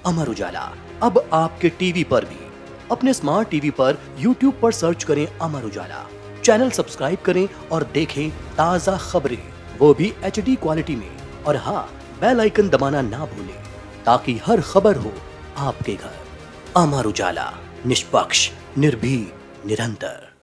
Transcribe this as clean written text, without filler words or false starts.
अमर उजाला अब आपके टीवी पर भी। अपने स्मार्ट टीवी पर यूट्यूब पर सर्च करें अमर उजाला, चैनल सब्सक्राइब करें और देखें ताज़ा खबरें, वो भी HD क्वालिटी में। और हाँ, बेल आइकन दबाना ना भूलें ताकि हर खबर हो आपके घर। अमर उजाला, निष्पक्ष, निर्भीक, निरंतर।